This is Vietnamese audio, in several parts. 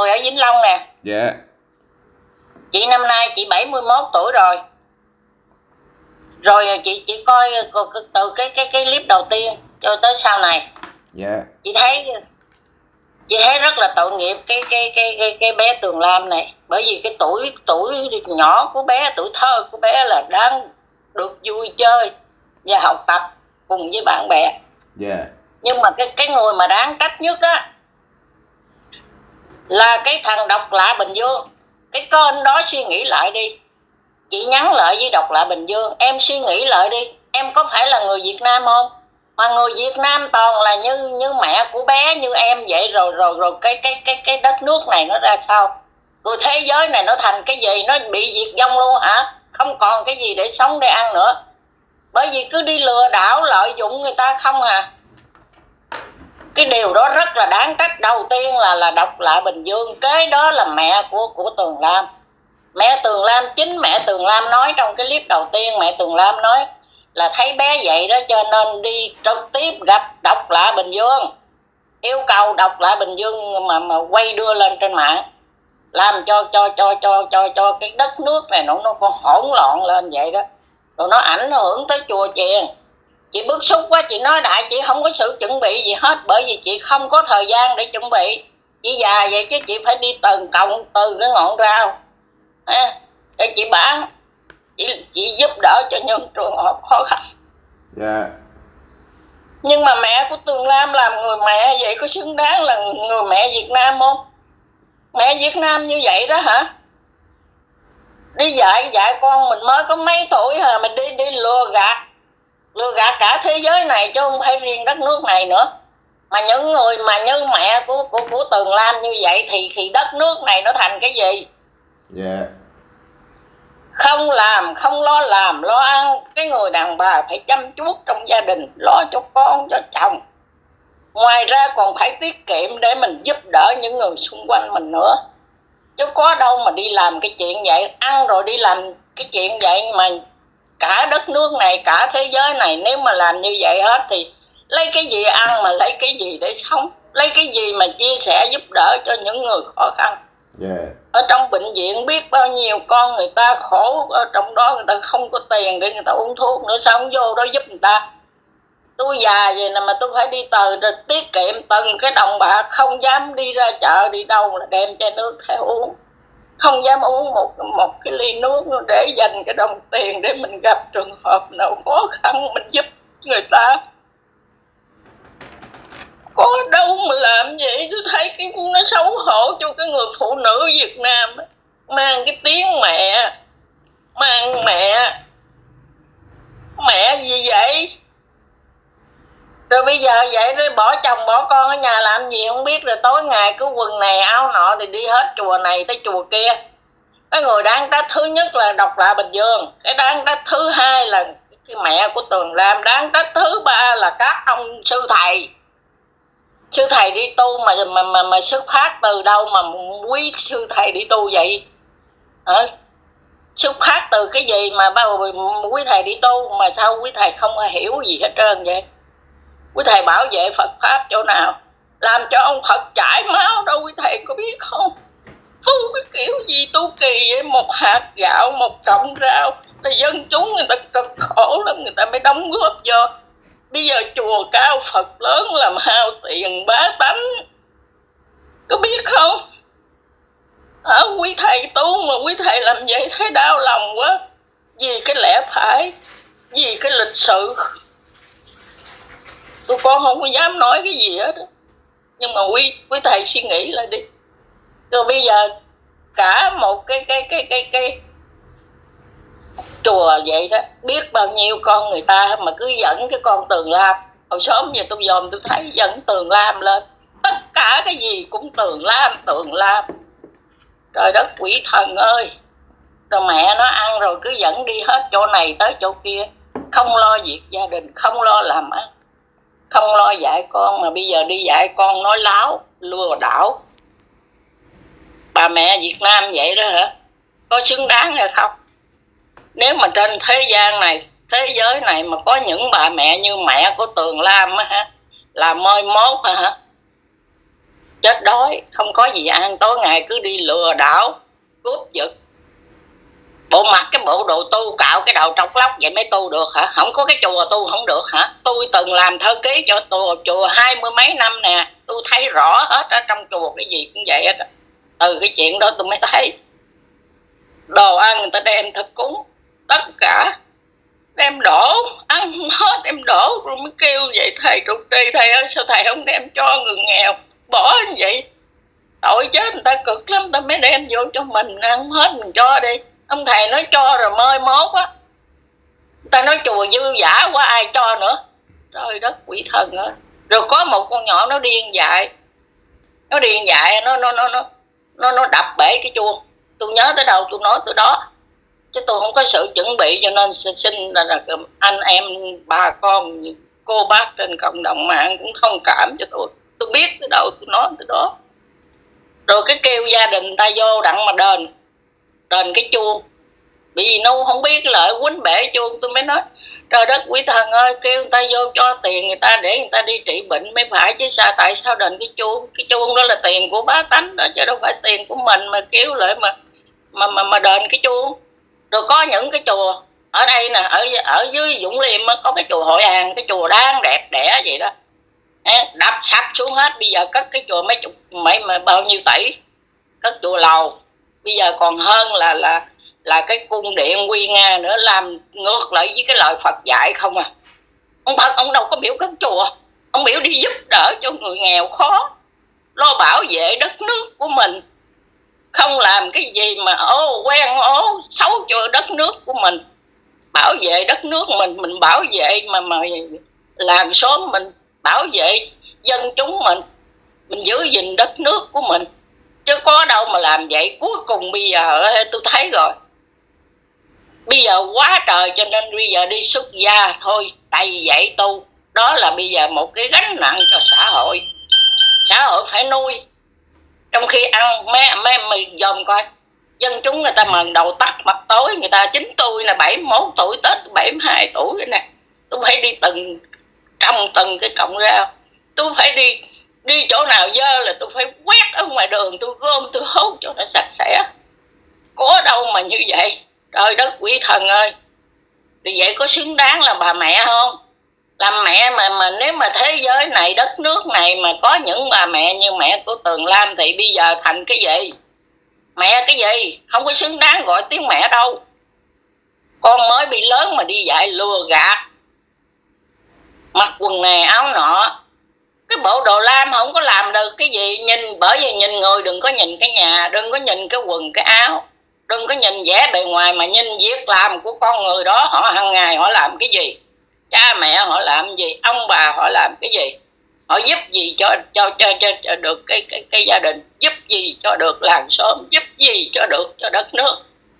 người ở Vĩnh Long nè. Dạ. Chị năm nay chị 71 tuổi rồi. Rồi chị coi từ cái clip đầu tiên cho tới sau này. Dạ. Chị thấy rất là tội nghiệp cái bé Tường Lam này, bởi vì cái tuổi nhỏ của bé, tuổi thơ của bé là đang được vui chơi và học tập cùng với bạn bè. Dạ. Nhưng mà cái người mà đáng trách nhất đó là cái thằng Độc Lạ Bình Dương. Cái kênh đó suy nghĩ lại đi. Chị nhắn lại với Độc Lạ Bình Dương, em suy nghĩ lại đi, em có phải là người Việt Nam không? Mà người Việt Nam toàn là như mẹ của bé, như em vậy. Rồi cái đất nước này nó ra sao? Rồi thế giới này nó thành cái gì? Nó bị diệt vong luôn hả? Không còn cái gì để sống để ăn nữa, bởi vì cứ đi lừa đảo lợi dụng người ta không à. Cái điều đó rất là đáng trách. Đầu tiên là Độc Lạ Bình Dương, kế đó là mẹ của Tường Lam. Mẹ Tường Lam, chính mẹ Tường Lam nói trong cái clip đầu tiên, mẹ Tường Lam nói là thấy bé vậy đó cho nên đi trực tiếp gặp Độc Lạ Bình Dương, yêu cầu Độc Lạ Bình Dương mà quay đưa lên trên mạng, làm cho cái đất nước này nó còn hỗn loạn lên vậy đó. Rồi nó ảnh hưởng tới chùa chiền. Chị bức xúc quá, chị nói đại chị không có sự chuẩn bị gì hết, bởi vì chị không có thời gian để chuẩn bị. Chị già vậy chứ chị phải đi từng cọng từ cái ngọn rau để chị bán, chị giúp đỡ cho những trường hợp khó khăn. Dạ. Nhưng mà mẹ của Tường Lam làm người mẹ vậy có xứng đáng là người mẹ Việt Nam không? Mẹ Việt Nam như vậy đó hả? Đi dạy con mình mới có mấy tuổi hả, mình đi lừa gạt cả thế giới này chứ không phải riêng đất nước này nữa. Mà những người mà như mẹ của Tường Lam như vậy thì đất nước này nó thành cái gì? Dạ. Không làm, không lo làm, lo ăn. Cái người đàn bà phải chăm chút trong gia đình, lo cho con, cho chồng. Ngoài ra còn phải tiết kiệm để mình giúp đỡ những người xung quanh mình nữa. Chứ có đâu mà đi làm cái chuyện vậy, ăn rồi đi làm cái chuyện vậy mà cả đất nước này, cả thế giới này nếu mà làm như vậy hết thì lấy cái gì ăn mà lấy cái gì để sống? Lấy cái gì mà chia sẻ giúp đỡ cho những người khó khăn? Yeah. Ở trong bệnh viện biết bao nhiêu con người ta khổ, ở trong đó người ta không có tiền để người ta uống thuốc nữa, sao không vô đó giúp người ta? Tôi già vậy nè mà tôi phải đi rồi tiết kiệm từng cái đồng bạc, không dám đi ra chợ đi đâu là đem chai nước theo uống, không dám uống một cái ly nước để dành cái đồng tiền để mình gặp trường hợp nào khó khăn mình giúp người ta. Có đâu mà làm vậy. Tôi thấy nó xấu hổ cho cái người phụ nữ Việt Nam mang cái tiếng mẹ, mang mẹ gì vậy? Rồi bây giờ vậy rồi bỏ chồng bỏ con ở nhà làm gì không biết, rồi tối ngày cứ quần này áo nọ thì đi hết chùa này tới chùa kia. Cái người đáng trách thứ nhất là Độc Lạ Bình Dương, cái đáng trách thứ hai là cái mẹ của Tường Lam, đáng trách thứ ba là các ông sư thầy đi tu mà xuất phát từ đâu mà quý sư thầy đi tu vậy? Xuất phát từ cái gì mà bao quý thầy đi tu mà sao quý thầy không hiểu gì hết trơn vậy? Quý thầy bảo vệ Phật pháp chỗ nào? Làm cho ông Phật chảy máu đâu quý thầy có biết không? Tu cái kiểu gì tu kỳ vậy? Một hạt gạo, một cọng rau là dân chúng người ta cực khổ lắm, người ta mới đóng góp vô. Bây giờ chùa cao Phật lớn làm hao tiền bá tánh, có biết không? Quý thầy tu mà quý thầy làm vậy thấy đau lòng quá. Vì cái lẽ phải, vì cái lịch sự, tụi con không có dám nói cái gì hết. Nhưng mà quý thầy suy nghĩ lại đi. Rồi bây giờ cả một cái chùa vậy đó, biết bao nhiêu con người ta mà cứ dẫn cái con Tường Lam. Hồi sớm giờ tôi dòm tôi thấy dẫn Tường Lam lên, tất cả cái gì cũng Tường Lam. Trời đất quỷ thần ơi. Rồi mẹ nó ăn rồi cứ dẫn đi hết chỗ này tới chỗ kia, không lo việc gia đình, không lo làm ăn, không lo dạy con. Mà bây giờ đi dạy con nói láo, lừa đảo. Bà mẹ Việt Nam vậy đó hả? Có xứng đáng hay không? Nếu mà trên thế gian này, thế giới này mà có những bà mẹ như mẹ của Tường Lam á hả, là mới mốt hả? chết đói, không có gì ăn, tối ngày cứ đi lừa đảo, cướp giật. Bộ mặt cái bộ đồ tu cạo cái đầu trọc lóc vậy mới tu được hả? Không có cái chùa tu không được hả? Tôi từng làm thơ ký cho chùa 20 mấy năm nè, tôi thấy rõ hết ở trong chùa cái gì cũng vậy hết. Từ cái chuyện đó tôi mới thấy đồ ăn người ta đem thực cúng, tất cả đem đổ, ăn hết đem đổ, rồi mới kêu vậy thầy trụ trì, thầy ơi sao thầy không đem cho người nghèo, bỏ như vậy tội chết, người ta cực lắm, người ta mới đem vô cho mình ăn hết, mình cho đi. Ông thầy nói cho rồi mới mốt á, người ta nói chùa dư dả quá ai cho nữa, trời đất quỷ thần á. Rồi có một con nhỏ nó điên dại, nó đập bể cái chuông. Tôi nhớ tới đâu tôi nói tới đó, chứ tôi không có sự chuẩn bị, cho nên xin là anh em bà con cô bác trên cộng đồng mạng cũng thông cảm cho tôi biết tới đâu tôi nói tới đó. Rồi cái kêu gia đình ta vô đặng mà đền cái chuông, vì nó không biết lợi quýnh bể chuông. Tôi mới nói trời đất quý thần ơi, kêu người ta vô cho tiền người ta để người ta đi trị bệnh mới phải chứ sao, tại sao đền cái chuông đó là tiền của bá tánh đó chứ đâu phải tiền của mình mà kêu lại mà đền cái chuông. Rồi có những cái chùa ở đây nè, ở dưới Vũng Liêm có cái chùa Hội An, cái chùa đáng đẹp đẽ vậy đó, đập sập xuống hết. Bây giờ cất cái chùa mấy bao nhiêu tỷ, cất chùa lầu, bây giờ còn hơn là cái cung điện Quy Nga nữa, làm ngược lại với cái lời Phật dạy không à. Ông Phật ông đâu có biểu cất chùa, ông biểu đi giúp đỡ cho người nghèo khó, lo bảo vệ đất nước của mình, không làm cái gì mà xấu cho đất nước của mình. Bảo vệ đất nước mình bảo vệ mà làng xóm mình, bảo vệ dân chúng mình giữ gìn đất nước của mình, chứ có đâu mà làm vậy. Cuối cùng bây giờ tôi thấy rồi, bây giờ quá trời, cho nên bây giờ đi xuất gia thôi, đầy dạy tu, đó là bây giờ một cái gánh nặng cho xã hội. Xã hội phải nuôi, trong khi ăn mấy dòm coi dân chúng người ta mần đầu tắt mặt tối, người ta chính tôi là 71 tuổi Tết 72 tuổi cái này, tôi phải đi trong từng cái cọng rau, tôi phải đi chỗ nào dơ là tôi phải quét ở ngoài đường, tôi gom tôi hốt cho nó sạch sẽ. Có đâu mà như vậy, trời đất quỷ thần ơi. Thì vậy có xứng đáng là bà mẹ không? Làm mẹ mà nếu mà thế giới này, đất nước này mà có những bà mẹ như mẹ của Tường Lam thì bây giờ thành cái gì? Mẹ cái gì? Không có xứng đáng gọi tiếng mẹ đâu. Con mới bị lớn mà đi dạy lừa gạt, mặc quần này áo nọ, cái bộ đồ lam không có làm được cái gì. Bởi vì nhìn người, đừng có nhìn cái nhà, đừng có nhìn cái quần cái áo, đừng có nhìn vẻ bề ngoài, mà nhìn việc làm của con người đó. Họ hàng ngày họ làm cái gì, cha mẹ họ làm gì, ông bà họ làm cái gì, họ giúp gì cho được cái gia đình, giúp gì cho được làng xóm, giúp gì cho được cho đất nước.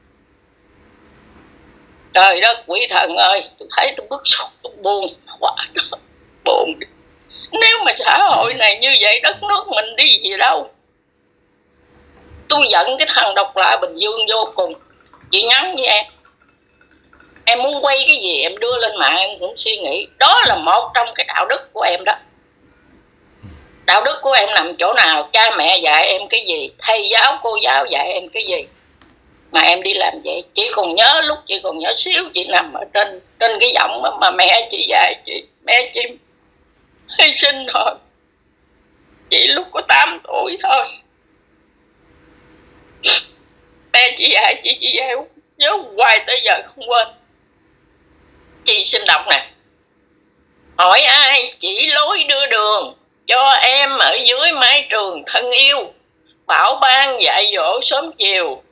Trời đất quỷ thần ơi, tôi thấy tôi bức xúc, tôi buồn quá, buồn. Nếu mà xã hội này như vậy, đất nước mình đi gì đâu. Tôi giận cái thằng độc lạ Bình Dương vô cùng. Chị nhắn với em muốn quay cái gì em đưa lên mạng, em cũng suy nghĩ. Đó là một trong cái đạo đức của em đó. Đạo đức của em nằm chỗ nào? Cha mẹ dạy em cái gì, thầy giáo cô giáo dạy em cái gì mà em đi làm vậy? Chị còn nhớ lúc chị còn nhỏ xíu, chị nằm ở trên cái võng mà mẹ chị dạy chị, mẹ chị hy sinh rồi. Chị lúc có 8 tuổi thôi, mẹ chị dạy chị dạy nhớ hoài tới giờ không quên. Chị xin đọc nè: hỏi ai chỉ lối đưa đường cho em ở dưới mái trường thân yêu, bảo ban dạy dỗ sớm chiều.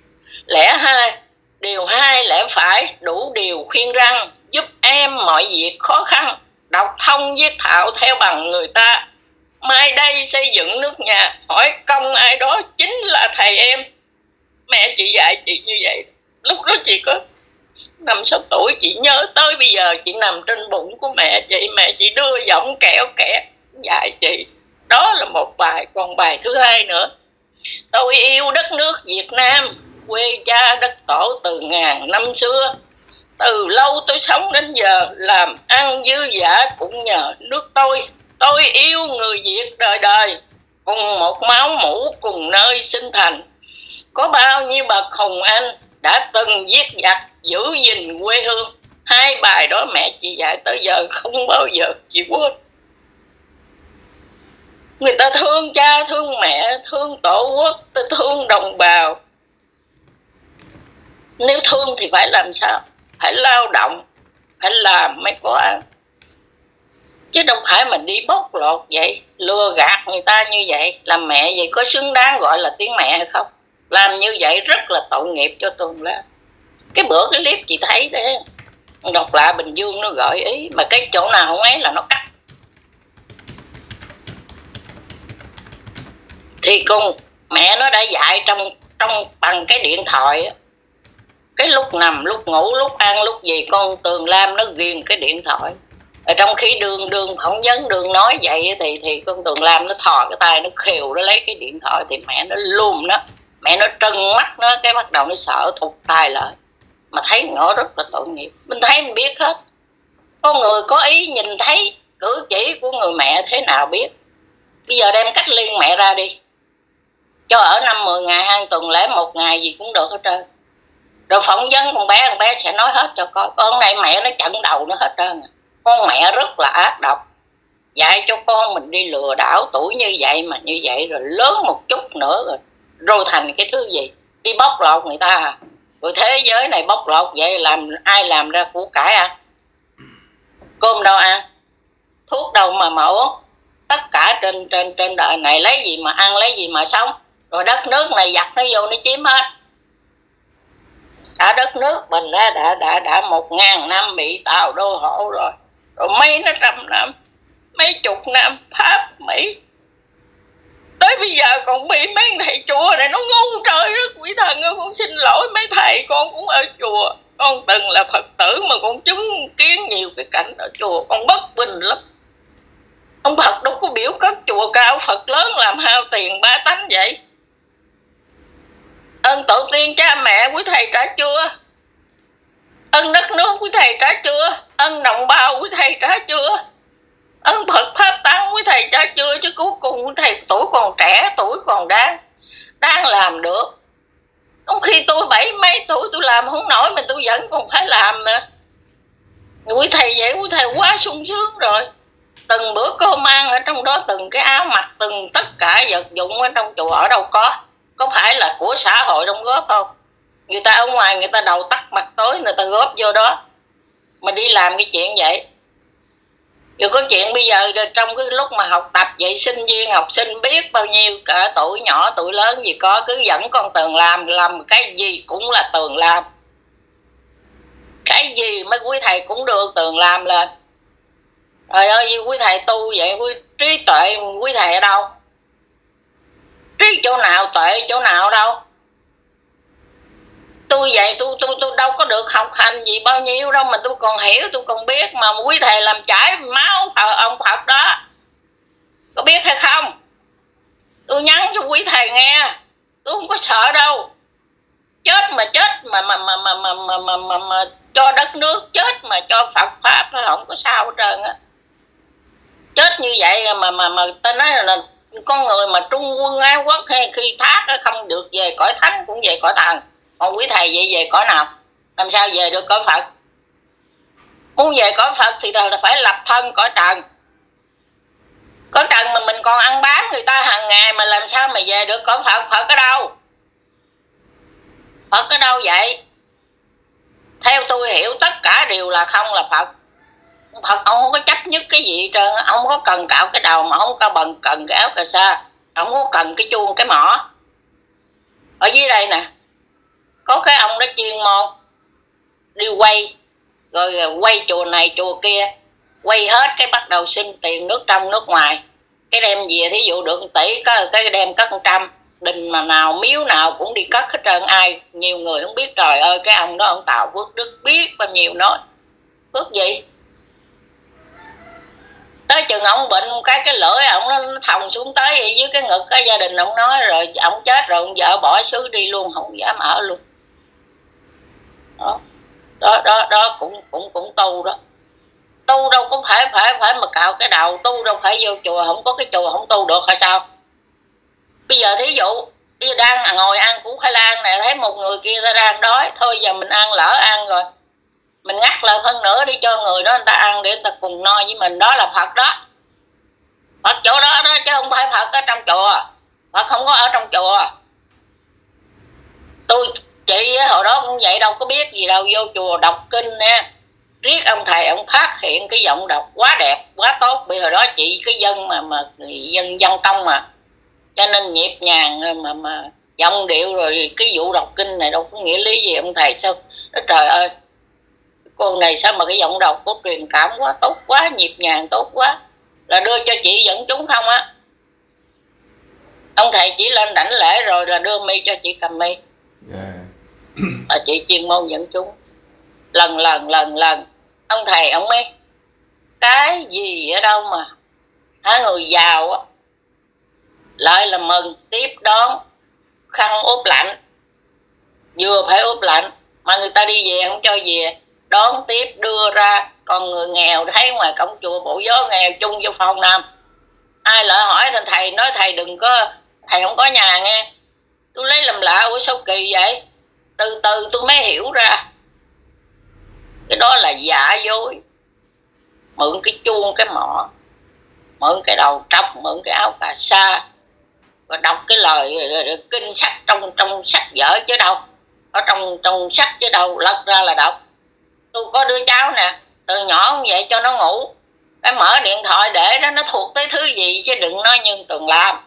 Điều hai lẽ phải đủ điều khuyên răn, giúp em mọi việc khó khăn, đọc thông viết thạo theo bằng người ta. Mai đây xây dựng nước nhà, hỏi công ai đó chính là thầy em. Mẹ chị dạy chị như vậy. Lúc đó chị có 5-6 tuổi, chị nhớ tới bây giờ chị nằm trên bụng của mẹ chị đưa giọng kẹo kẹt dạy chị. Đó là một bài. Còn bài thứ hai nữa: tôi yêu đất nước Việt Nam, quê cha đất tổ từ ngàn năm xưa. Từ lâu tôi sống đến giờ, làm ăn dư dả cũng nhờ nước tôi. Tôi yêu người Việt đời đời, cùng một máu mủ, cùng nơi sinh thành. Có bao nhiêu bậc hùng anh đã từng giết giặc giữ gìn quê hương. Hai bài đó mẹ chị dạy tới giờ không bao giờ chị quên. Người ta thương cha, thương mẹ, thương tổ quốc, thương đồng bào. Nếu thương thì phải làm sao? Phải lao động, phải làm mới có ăn. Chứ đâu phải mình đi bóc lột vậy, lừa gạt người ta như vậy. Làm mẹ vậy có xứng đáng gọi là tiếng mẹ hay không? Làm như vậy rất là tội nghiệp cho Tùng Lam. Cái bữa cái clip chị thấy đấy, Độc Lạ Bình Dương nó gợi ý, mà cái chỗ nào không ấy là nó cắt. Thì con mẹ nó đã dạy trong bằng cái điện thoại. Cái lúc nằm, lúc ngủ, lúc ăn, lúc gì con Tường Lam nó ghiền cái điện thoại. Ở trong khi đường phỏng vấn, đường nói vậy thì con Tường Lam nó thò cái tay nó khều, nó lấy cái điện thoại. Thì mẹ nó lùm nó, mẹ nó trừng mắt nó, cái bắt đầu nó sợ thụt tay lại. Mà thấy nhỏ rất là tội nghiệp. Mình thấy mình biết hết. Con người có ý nhìn thấy cử chỉ của người mẹ thế nào biết. Bây giờ đem cách ly mẹ ra đi, cho ở 5-10 ngày, 2 tuần lễ, 1 ngày gì cũng được hết trơn. Rồi phỏng vấn con bé sẽ nói hết cho coi. Con này mẹ nó chặn đầu nó hết trơn. Con mẹ rất là ác độc, dạy cho con mình đi lừa đảo tuổi như vậy mà như vậy, rồi lớn một chút nữa rồi thành cái thứ gì đi bóc lột người ta à. Rồi thế giới này bóc lột vậy làm ai làm ra của cải ăn? Cơm đâu ăn, thuốc đâu mà uống. Tất cả trên đời này lấy gì mà ăn, lấy gì mà sống. Rồi đất nước này giặc nó vô nó chiếm hết. Cả đất nước mình đã 1000 năm bị Tàu đô hộ rồi. Rồi mấy nó 100 năm, mấy chục năm Pháp, Mỹ. Tới bây giờ còn bị mấy thầy chùa này nó ngu trời đất quỷ thần ơi. Con xin lỗi mấy thầy, con cũng ở chùa. Con từng là Phật tử mà con chứng kiến nhiều cái cảnh ở chùa, con bất bình lắm. Ông Phật đâu có biểu cất chùa cao Phật lớn làm hao tiền ba tánh vậy. Ơn tổ tiên cha mẹ quý thầy trả chưa? Ơn đất nước quý thầy trả chưa? Ơn đồng bào quý thầy trả chưa? Ơn Phật Pháp Tăng quý thầy trả chưa? Chứ cuối cùng quý thầy tuổi còn trẻ, tuổi còn đang làm được. Trong khi tôi 70 mấy tuổi tôi làm không nổi mà tôi vẫn còn phải làm nữa. Quý thầy vậy, quý thầy quá sung sướng rồi. Từng bữa cơm ăn ở trong đó, từng cái áo mặc, từng tất cả vật dụng ở trong chùa ở đâu có. Có phải là của xã hội đóng góp không? Người ta ở ngoài người ta đầu tắt mặt tối, người ta góp vô đó mà đi làm cái chuyện vậy. Rồi có chuyện bây giờ trong cái lúc mà học tập vậy, sinh viên học sinh biết bao nhiêu, cả tuổi nhỏ tuổi lớn gì có, cứ dẫn con Tường làm cái gì cũng là Tường làm. Cái gì mấy quý thầy cũng đưa Tường làm lên. Trời ơi, quý thầy tu vậy, trí tuệ quý thầy ở đâu? Trí chỗ nào tuệ chỗ nào đâu? Tôi vậy tôi đâu có được học hành gì bao nhiêu đâu mà tôi còn hiểu, tôi còn biết. Mà quý thầy làm chảy máu ông Phật đó, có biết hay không? Tôi nhắn cho quý thầy nghe, tôi không có sợ đâu. Chết mà chết mà cho đất nước, chết mà cho Phật Pháp không có sao hết trơn á. Chết như vậy mà ta nói là con người mà trung quân ái quốc hay khi thác không được về cõi thánh cũng về cõi thần. Còn quý thầy vậy về cõi nào? Làm sao về được cõi Phật? Muốn về cõi Phật thì là phải lập thân cõi trần. Cõi trần mà mình còn ăn bám người ta hàng ngày, mà làm sao mà về được cõi Phật? Phật ở đâu? Phật ở đâu vậy? Theo tôi hiểu tất cả đều là không là Phật. Phật ông không có chấp nhất cái gì hết trơn. Ông không có cần cạo cái đầu, mà không có cần cái áo cà sa, ông không có cần cái chuông cái mỏ. Ở dưới đây nè, có cái ông đó chuyên môn đi quay, rồi quay chùa này chùa kia, quay hết cái bắt đầu xin tiền nước trong nước ngoài. Cái đem về thí dụ được 1 tỷ, cái đem cất 100. Đình mà nào miếu nào cũng đi cất hết trơn. Ai nhiều người không biết. Trời ơi, cái ông đó ông tạo phước đức biết bao nhiêu nói. Phước gì? Tới chừng ông bệnh cái lưỡi ông nó thòng xuống tới dưới cái ngực cái gia đình ông nói, rồi ông chết rồi ông vợ bỏ xứ đi luôn, không dám ở luôn. Đó cũng tu đó. Tu đâu cũng phải mà cạo cái đầu, tu đâu phải vô chùa, không có cái chùa không tu được hay sao? Bây giờ thí dụ bây giờ đang ngồi ăn củ khoai lang này, thấy một người kia ta đang đói, thôi giờ mình ăn, lỡ ăn rồi mình ngắt lại phân nữa đi cho người đó người ta ăn để người ta cùng no với mình. Đó là Phật đó, Phật chỗ đó đó, chứ không phải Phật ở trong chùa. Phật không có ở trong chùa. Chị hồi đó cũng vậy, đâu có biết gì đâu, vô chùa đọc kinh nè, riết ông thầy ông phát hiện cái giọng đọc quá đẹp quá tốt. Vì hồi đó chị cái dân mà dân công mà, cho nên nhịp nhàng mà giọng điệu, rồi cái vụ đọc kinh này đâu có nghĩa lý gì. Ông thầy sao nó trời ơi, cô này sao mà cái giọng đọc có truyền cảm quá, tốt quá, nhịp nhàng tốt quá, là đưa cho chị dẫn chúng không á. Ông thầy chỉ lên đảnh lễ rồi là đưa mi cho chị cầm mi. Là chị chuyên môn dẫn chúng. Lần ông thầy ông mới cái gì ở đâu mà người giàu á lại là mừng tiếp đón, khăn ốp lạnh, vừa phải ốp lạnh mà người ta đi về không cho về, đón tiếp đưa ra. Còn người nghèo thấy ngoài cổng chùa Bộ Gió nghèo chung vô phòng nằm, ai lỡ hỏi thì thầy nói thầy đừng có, thầy không có nhà nghe. Tôi lấy làm lạ, ủa sao kỳ vậy? Từ từ tôi mới hiểu ra cái đó là giả dối. Mượn cái chuông cái mỏ, mượn cái đầu trọc, mượn cái áo cà sa, và đọc cái lời kinh sách trong sách vở chứ đâu, ở trong sách chứ đâu, lật ra là đọc. Tôi có đứa cháu nè, từ nhỏ cũng vậy, cho nó ngủ cái mở điện thoại để đó, nó thuộc tới thứ gì chứ đừng nói như Tường làm.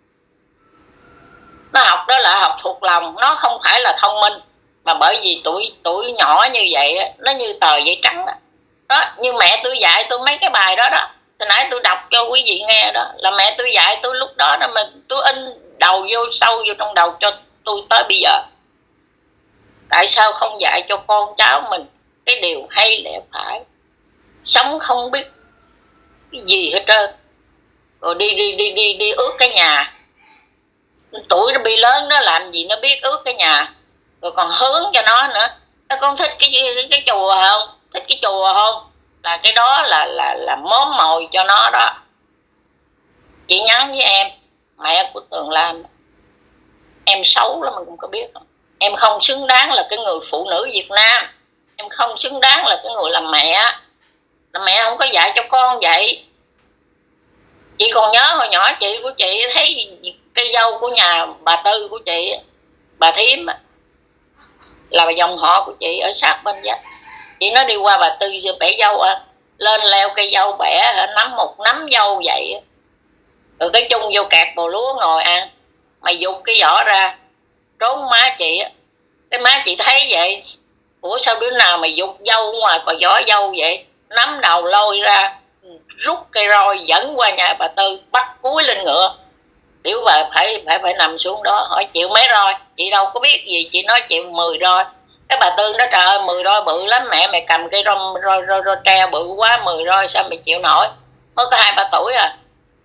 Nó học đó là học thuộc lòng, nó không phải là thông minh, mà bởi vì tuổi nhỏ như vậy nó như tờ giấy trắng đó. Đó, như mẹ tôi dạy tôi mấy cái bài đó đó, hồi nãy tôi đọc cho quý vị nghe đó, là mẹ tôi dạy tôi lúc đó đó, mà tôi in đầu vô sâu vô trong đầu cho tôi tới bây giờ. Tại sao không dạy cho con cháu mình cái điều hay lẽ phải, sống không biết cái gì hết trơn, rồi đi ướt cái nhà. Tuổi nó bị lớn nó làm gì nó biết ướt cái nhà, rồi còn hướng cho nó nữa. Con thích cái chùa không, thích cái chùa không, là cái đó là móm mồi cho nó đó. Chị nhắn với em, mẹ của Tường Lam, em xấu lắm mà cũng có biết không? Em không xứng đáng là cái người phụ nữ Việt Nam, em không xứng đáng là cái người làm mẹ. Là mẹ không có dạy cho con vậy. Chị còn nhớ hồi nhỏ chị của chị thấy cây dâu của nhà bà Tư của chị, bà Thím là dòng họ của chị ở sát bên vách. Chị nói đi qua bà Tư bẻ dâu lên leo cây dâu bẻ nắm một nắm dâu vậy, rồi cái chung vô kẹt bồ lúa ngồi ăn. Mày giục cái vỏ ra trốn má chị. Cái má chị thấy vậy, ủa sao đứa nào mày giục dâu ngoài còn vỏ dâu vậy, nắm đầu lôi ra, rút cây roi dẫn qua nhà bà Tư, bắt cúi lên ngựa, biểu bà phải nằm xuống đó. Hỏi chịu mấy roi, chị đâu có biết gì, chị nói chịu 10 roi. Cái bà Tư nói trời ơi 10 roi bự lắm mẹ, mày cầm cây roi tre bự quá, 10 roi sao mày chịu nổi, mới có 2-3 tuổi à,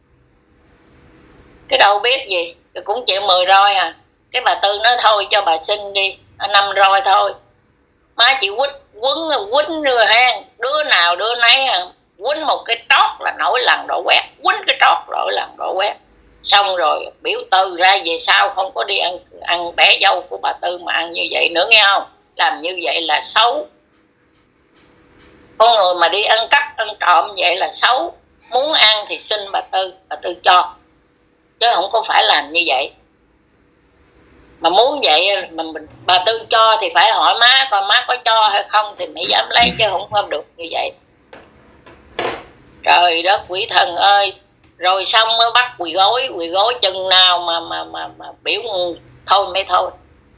cái đâu biết gì, cũng chịu 10 roi à. Cái bà Tư nói thôi cho bà xin đi 5 roi thôi. Má chị quýnh nữa ha, đứa nào đứa nấy quýnh một cái trót là nổi lần đổ quét, quýnh cái trót nổi lần đổ quét. Xong rồi biểu Tư ra về sau không có đi ăn bẻ dâu của bà Tư mà ăn như vậy nữa nghe không, làm như vậy là xấu. Con người mà đi ăn cắp ăn trộm vậy là xấu. Muốn ăn thì xin bà Tư cho, chứ không có phải làm như vậy. Mà muốn vậy mà bà Tư cho thì phải hỏi má coi má có cho hay không thì mới dám lấy, chứ không có được như vậy. Trời đất quỷ thần ơi. Rồi xong mới bắt quỳ gối chừng nào mà biểu thôi mới thôi.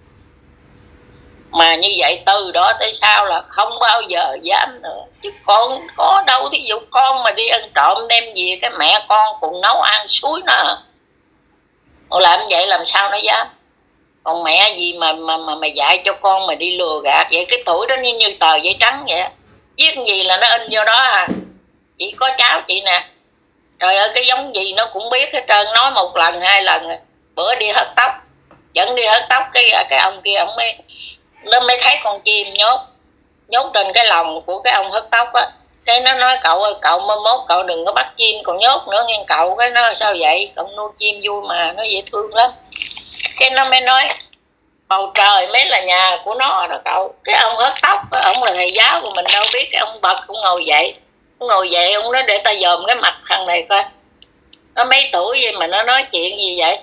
Mà như vậy từ đó tới sau là không bao giờ dám nữa. Chứ con có đâu, thí dụ con mà đi ăn trộm đem về cái mẹ con cùng nấu ăn suối nó, làm vậy làm sao nó dám. Còn mẹ gì mà dạy cho con mà đi lừa gạt vậy, cái tuổi đó như tờ giấy trắng vậy, viết gì là nó in vô đó à. Chỉ có cháu chị nè, trời ơi cái giống gì nó cũng biết hết trơn, nói 1 lần 2 lần. Bữa đi hớt tóc, dẫn đi hớt tóc, cái ông kia ông mới thấy con chim nhốt trên cái lồng của cái ông hớt tóc á. Cái nó nói cậu ơi, cậu mai mốt cậu đừng có bắt chim còn nhốt nữa nghe cậu. Cái nó sao vậy, cậu nuôi chim vui mà, nó dễ thương lắm. Cái nó mới nói bầu trời mới là nhà của nó đó cậu. Cái ông hớt tóc, ông là thầy giáo của mình đâu biết. Cái ông bật, ông ngồi dậy, ông nói để ta dòm cái mặt thằng này coi nó mấy tuổi vậy mà nó nói chuyện gì vậy.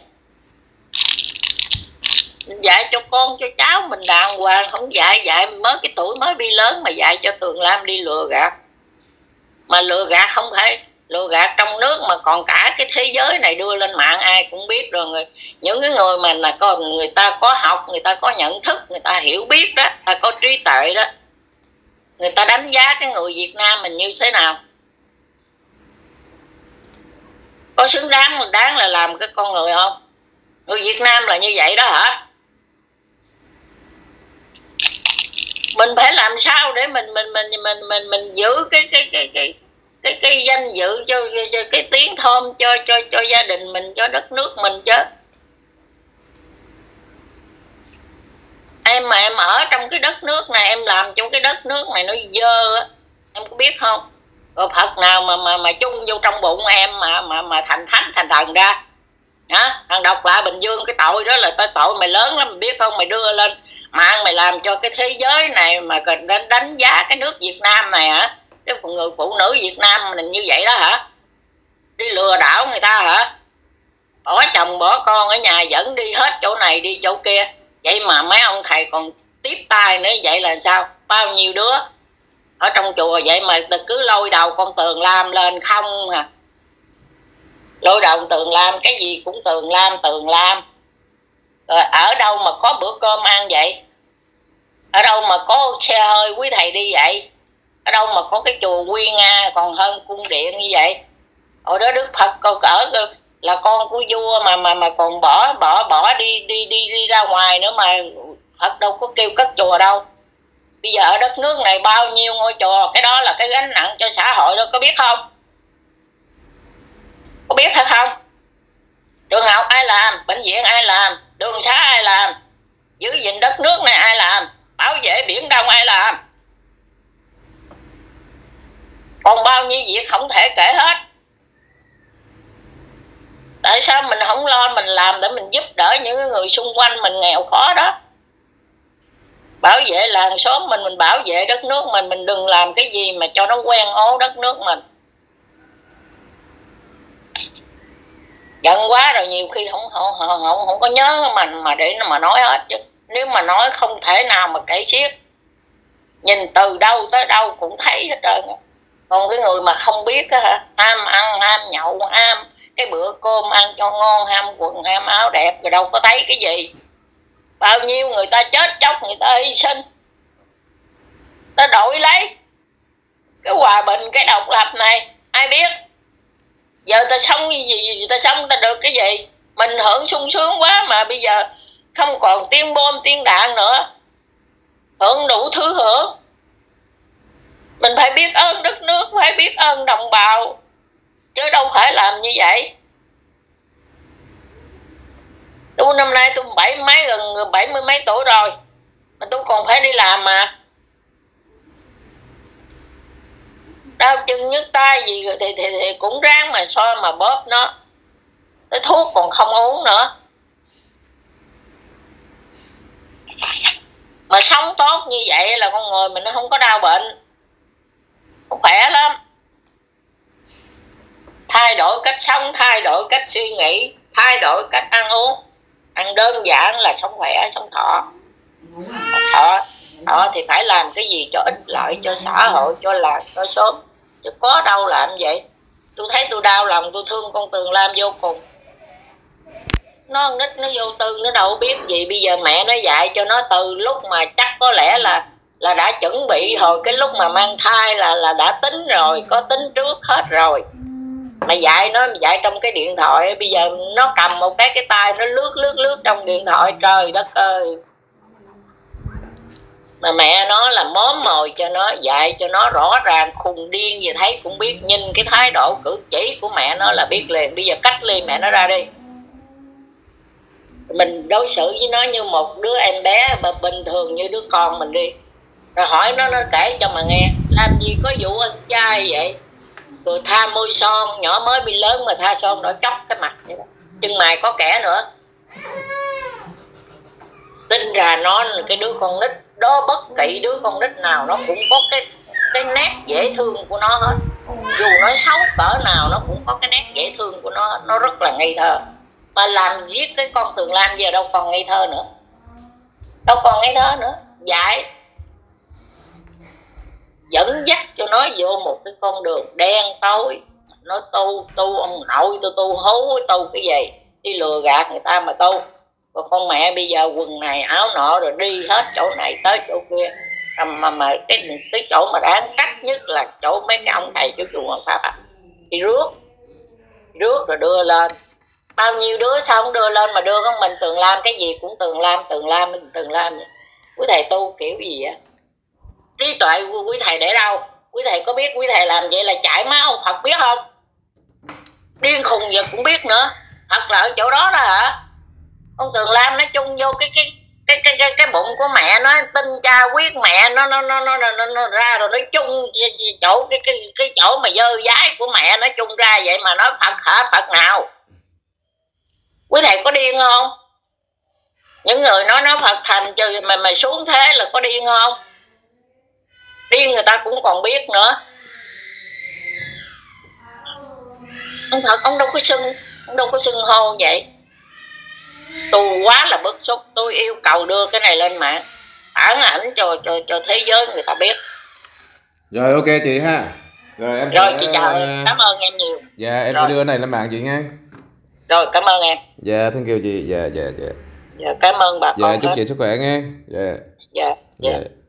Mình dạy cho con cho cháu mình đàng hoàng, không dạy mới cái tuổi mới đi lớn mà dạy cho Tường Lam đi lừa gạt. Mà lừa gạt không phải lừa gạt trong nước mà còn cả cái thế giới này đưa lên mạng ai cũng biết rồi. Những cái người mà là người ta có học, người ta có nhận thức, người ta hiểu biết đó, người ta có trí tuệ đó, người ta đánh giá cái người Việt Nam mình như thế nào, có xứng đáng là làm cái con người không? Người Việt Nam là như vậy đó hả? Mình phải làm sao để mình giữ cái danh dự cho cái tiếng thơm cho gia đình mình, cho đất nước mình chứ. Em mà em ở trong cái đất nước này, em làm trong cái đất nước này nó dơ á, em có biết không? Rồi Phật nào mà chung vô trong bụng em mà thành thánh thành thần ra hả? Thằng độc lạ Bình Dương, cái tội đó là tội mày lớn lắm, mày biết không? Mày đưa lên mạng mày làm cho cái thế giới này mà đánh giá cái nước Việt Nam này hả? Cái người phụ nữ Việt Nam mình như vậy đó hả? Đi lừa đảo người ta hả? Bỏ chồng bỏ con ở nhà dẫn đi hết chỗ này đi chỗ kia. Vậy mà mấy ông thầy còn tiếp tay nữa, vậy là sao? Bao nhiêu đứa ở trong chùa vậy mà cứ lôi đầu con Tường Lam lên không à? Lôi đầu Tường Lam, cái gì cũng Tường Lam. Rồi ở đâu mà có bữa cơm ăn vậy? Ở đâu mà có xe hơi quý thầy đi vậy? Ở đâu mà có cái chùa Quy Nga còn hơn cung điện như vậy? Ở đó Đức Phật ở là con của vua mà còn bỏ đi ra ngoài nữa mà Phật đâu có kêu cất chùa đâu. Bây giờ ở đất nước này bao nhiêu ngôi chùa, cái đó là cái gánh nặng cho xã hội đó, có biết không? Có biết hay không? Trường học ai làm, bệnh viện ai làm, đường xá ai làm, giữ gìn đất nước này ai làm, bảo vệ biển Đông ai làm? Còn bao nhiêu việc không thể kể hết. Tại sao mình không lo mình làm để mình giúp đỡ những người xung quanh mình nghèo khó đó? Bảo vệ làng xóm mình bảo vệ đất nước mình đừng làm cái gì mà cho nó quen ố đất nước mình. Giận quá rồi nhiều khi không có nhớ mình mà để mà nói hết chứ. Nếu mà nói không thể nào mà kể xiết. Nhìn từ đâu tới đâu cũng thấy hết trơn. Còn cái người mà không biết á hả, ham ăn, ham nhậu, ham cái bữa cơm ăn cho ngon, ham quần, ham áo đẹp rồi đâu có thấy cái gì. Bao nhiêu người ta chết chóc, người ta hy sinh, ta đổi lấy cái hòa bình, cái độc lập này, ai biết. Giờ ta sống như gì, ta sống ta được cái gì? Mình hưởng sung sướng quá mà bây giờ không còn tiếng bom tiếng đạn nữa, hưởng đủ thứ hưởng. Mình phải biết ơn đất nước, phải biết ơn đồng bào, chứ đâu phải làm như vậy. Tôi năm nay tôi gần 70 mấy tuổi rồi mà tôi còn phải đi làm mà. Đau chân nhức tay gì rồi thì cũng ráng mà xoa mà bóp nó. Cái thuốc còn không uống nữa. Mà sống tốt như vậy là con người mình nó không có đau bệnh, không khỏe lắm. Thay đổi cách sống, thay đổi cách suy nghĩ, thay đổi cách ăn uống. Ăn đơn giản là sống khỏe, sống thọ. Thọ thì phải làm cái gì cho ích lợi, cho xã hội, cho làng, cho xóm. Chứ có đâu làm vậy. Tôi thấy tôi đau lòng, tôi thương con Tường Lam vô cùng. Nó nít, nó vô tư, nó đâu biết gì. Bây giờ mẹ nó dạy cho nó từ lúc mà chắc có lẽ là đã chuẩn bị hồi cái lúc mà mang thai là đã tính rồi, có tính trước hết rồi. Mà dạy nó dạy trong cái điện thoại, bây giờ nó cầm một cái tay nó lướt trong điện thoại, trời đất ơi. Mà mẹ nó là móm mồi cho nó, dạy cho nó rõ ràng, khùng điên gì thấy cũng biết. Nhìn cái thái độ cử chỉ của mẹ nó là biết liền. Bây giờ cách ly mẹ nó ra đi, mình đối xử với nó như một đứa em bé bình thường, như đứa con mình đi. Rồi hỏi nó kể cho mà nghe. Làm gì có vụ ăn chay vậy? Rồi tha môi son, nhỏ mới bị lớn mà tha son đỏ chóc cái mặt vậy đó. Chân mày có kẻ nữa. Tính ra nó là cái đứa con nít đó, bất kỳ đứa con nít nào nó cũng có cái nét dễ thương của nó hết. Dù nó xấu cỡ nào nó cũng có cái nét dễ thương của nó hết. Nó rất là ngây thơ. Mà làm giết cái con Tường Lam giờ đâu còn ngây thơ nữa. Đâu còn ngây thơ nữa. Dạy dẫn dắt cho nó vô một cái con đường đen tối. Nó tu ông nội tôi tu hú tu cái gì, đi lừa gạt người ta mà tu. Còn con mẹ bây giờ quần này áo nọ rồi đi hết chỗ này tới chỗ kia. Mà cái chỗ mà đáng trách nhất là chỗ mấy cái ông thầy chú chùa Hoàng Pháp thì rước rồi đưa lên. Bao nhiêu đứa sao không đưa lên mà đưa con mình Tường Lam, cái gì cũng Tường Lam vậy. Quý thầy tu kiểu gì vậy? Trí tuệ quý thầy để đâu? Quý thầy có biết quý thầy làm vậy là chảy má ông Phật biết không? Điên khùng giờ cũng biết nữa. Thật là ở chỗ đó đó hả? Con Tường Lam nó chung vô cái bụng của mẹ nó, tinh cha quyết mẹ nó ra rồi nó chung chỗ cái chỗ mà dơ dái của mẹ nó chung ra vậy mà nói Phật hả? Phật nào? Quý thầy có điên không? Những người nói Phật thành trừ mà xuống thế là có điên không? Điên người ta cũng còn biết nữa. Ông Phật ông đâu có xưng hô vậy. Tôi quá là bức xúc. Tôi yêu cầu đưa cái này lên mạng phản ảnh cho thế giới người ta biết. Rồi ok chị ha. Rồi em rồi chị chào em, cảm ơn em nhiều. Dạ em sẽ đưa này lên mạng chị nghe. Rồi cảm ơn em. Dạ thank you chị. Dạ. Dạ cảm ơn bà con. Dạ chúc chị sức khỏe nghe. Dạ. Dạ.